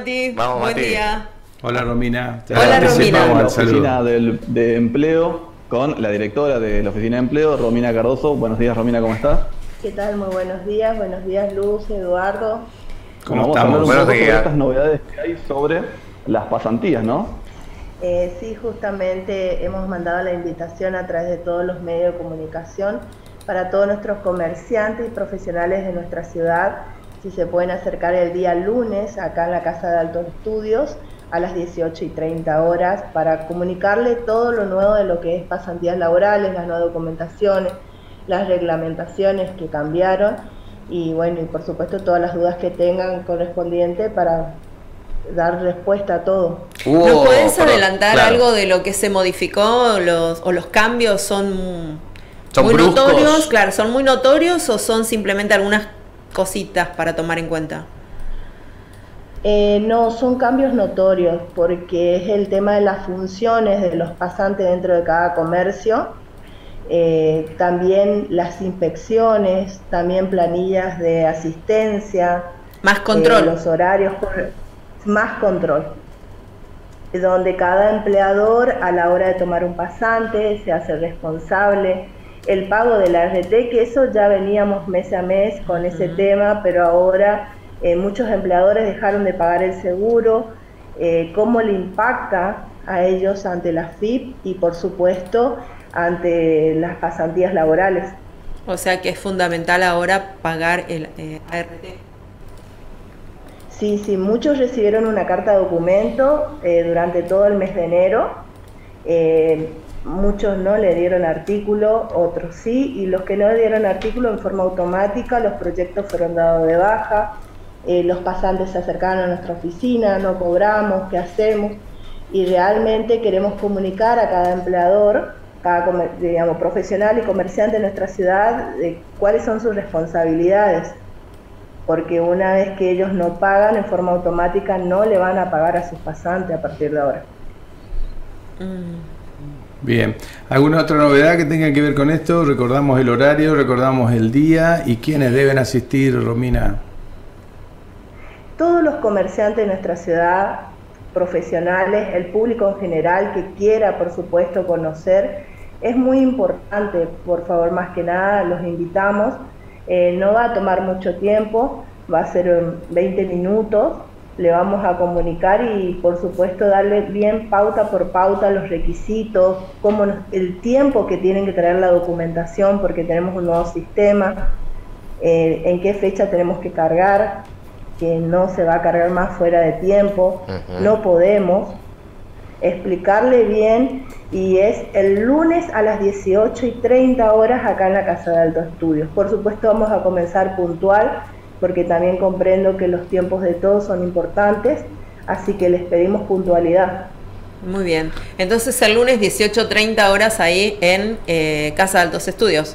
Mati. Vamos, Buen Mati. día. Hola Romina. Hola, Romina. Al La saludo. oficina de empleo con la directora de la oficina de empleo, Romina Cardoso. Buenos días, Romina, ¿cómo estás? ¿Qué tal? Muy buenos días. Buenos días, Luz, Eduardo. ¿Cómo Vamos a hablar estamos? un Buenos poco días. sobre estas novedades que hay sobre las pasantías, ¿no? Sí, justamente hemos mandado la invitación a través de todos los medios de comunicación para todos nuestros comerciantes y profesionales de nuestra ciudad, si se pueden acercar el día lunes acá en la Casa de Altos Estudios a las 18:30 horas para comunicarle todo lo nuevo de lo que es pasantías laborales, las nuevas documentaciones, las reglamentaciones que cambiaron y bueno, y por supuesto todas las dudas que tengan correspondientes para dar respuesta a todo. ¿Nos podés Perdón, adelantar claro. algo de lo que se modificó o los cambios son ¿Son muy bruscos? notorios? Claro, ¿son muy notorios o son simplemente algunas cositas para tomar en cuenta? No, son cambios notorios porque es el tema de las funciones de los pasantes dentro de cada comercio, también las inspecciones, también planillas de asistencia, Más control. los horarios, más control, donde cada empleador a la hora de tomar un pasante se hace responsable, el pago de la RT, que eso ya veníamos mes a mes con ese tema, pero ahora muchos empleadores dejaron de pagar el seguro, cómo le impacta a ellos ante la FIP y por supuesto ante las pasantías laborales. O sea que es fundamental ahora pagar el ART. Sí, muchos recibieron una carta de documento durante todo el mes de enero, muchos no le dieron artículo, otros sí, y los que no le dieron artículo en forma automática, los proyectos fueron dados de baja, los pasantes se acercaron a nuestra oficina, no cobramos, ¿qué hacemos? Y realmente queremos comunicar a cada empleador, cada profesional y comerciante de nuestra ciudad, de cuáles son sus responsabilidades. Porque una vez que ellos no pagan en forma automática, no le van a pagar a sus pasantes a partir de ahora. Bien. ¿Alguna otra novedad que tenga que ver con esto? Recordamos el horario, recordamos el día y quiénes deben asistir, Romina. Todos los comerciantes de nuestra ciudad, profesionales, el público en general que quiera, por supuesto, conocer, es muy importante, por favor, más que nada, los invitamos. No va a tomar mucho tiempo, va a ser 20 minutos, le vamos a comunicar y por supuesto darle bien pauta por pauta los requisitos, el tiempo que tienen que traer la documentación porque tenemos un nuevo sistema, en qué fecha tenemos que cargar, que no se va a cargar más fuera de tiempo, no podemos, explicarle bien, y es el lunes a las 18:30 horas acá en la Casa de Altos Estudios. Por supuesto vamos a comenzar puntual, porque también comprendo que los tiempos de todos son importantes, así que les pedimos puntualidad. Muy bien. Entonces el lunes 18:30 horas ahí en Casa de Altos Estudios.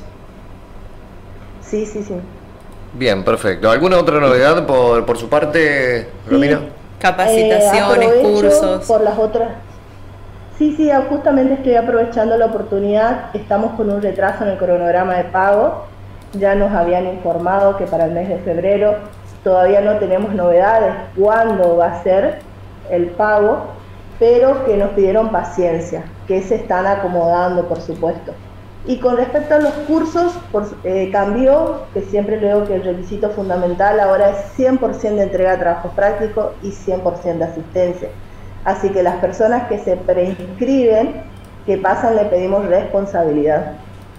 Sí. Bien, perfecto. ¿Alguna otra novedad por su parte, Romina? Capacitaciones, Aprovecho cursos. por las otras. Sí, justamente estoy aprovechando la oportunidad. Estamos con un retraso en el cronograma de pago. Ya nos habían informado que para el mes de febrero todavía no tenemos novedades cuándo va a ser el pago, pero que nos pidieron paciencia, que se están acomodando, por supuesto. Y con respecto a los cursos, cambió, que siempre le digo que el requisito fundamental ahora es 100% de entrega de trabajo práctico y 100% de asistencia. Así que las personas que se preinscriben, que pasan, le pedimos responsabilidad.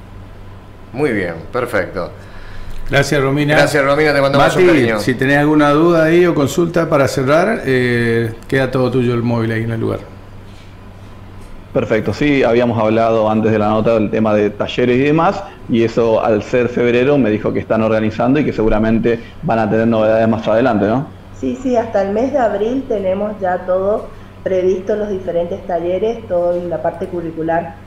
Muy bien, perfecto. Gracias, Romina. Gracias, Romina, te mandamos un cariño. Mati, si tenés alguna duda ahí o consulta para cerrar, queda todo tuyo el móvil ahí en el lugar. Perfecto, sí, habíamos hablado antes de la nota del tema de talleres y demás, y eso al ser febrero me dijo que están organizando y que seguramente van a tener novedades más adelante, ¿no? Sí, hasta el mes de abril tenemos ya todo previsto, los diferentes talleres, todo en la parte curricular.